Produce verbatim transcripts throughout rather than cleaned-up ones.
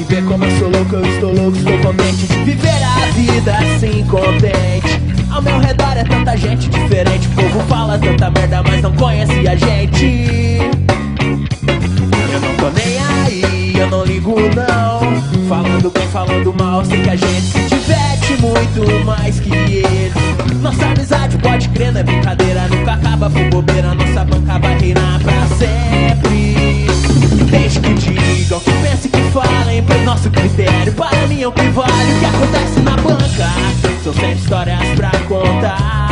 Vê como eu sou louco, eu estou louco, estou contente de viver a vida assim contente. Ao meu redor é tanta gente diferente, o povo fala tanta merda, mas não conhece a gente. Eu não tô nem aí, eu não ligo não. Falando bem, falando mal, sei que a gente se diverte muito mais que eles. Nossa amizade, pode crer, não é brincadeira, nunca acaba por bobeira. Nossa banca vai reinar pra sempre. Deixe que digam, que pensem, que falem, pois nosso critério para mim é o que vale. O que acontece na banca são sempre histórias pra contar.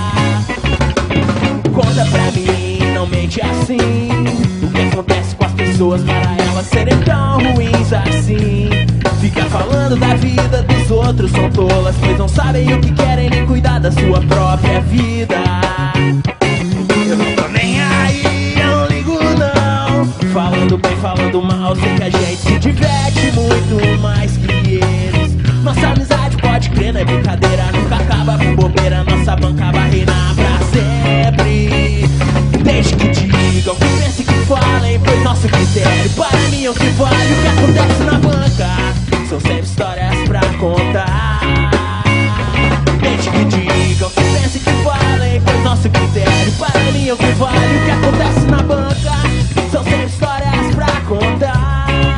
Conta pra mim, não mente assim. O que acontece com as pessoas para elas serem tão ruins assim? Fica falando da vida dos outros, são tolas, pois não sabem o que querem nem cuidar da sua própria vida. Eu não tô nem aí, eu não ligo não. Falando bem, falando mal, sei que a gente se diverte muito mais que eles. Nossa amizade, pode crer, não é brincadeira, nunca acaba por bobeira. Nossa banca vai reinar pra sempre. Deixe que digam, que pensem, que falem, pois nosso critério para mim é o que vale. O que acontece na banca são sempre histórias pra contar. Deixe que digam, que pensem, que falem, pois nosso critério para mim é o que vale. O que acontece na banca são sempre histórias pra contar.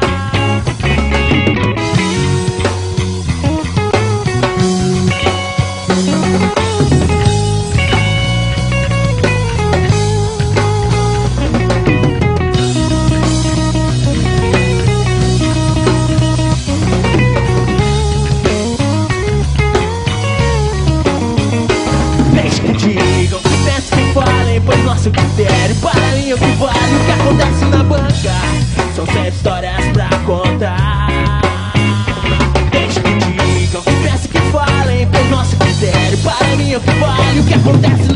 Pois nosso critério para mim é o que vale. O que acontece na banca são sempre histórias pra contar. Deixe que digam, que pensem, que falem, pois nosso critério para mim é o que vale. O que acontece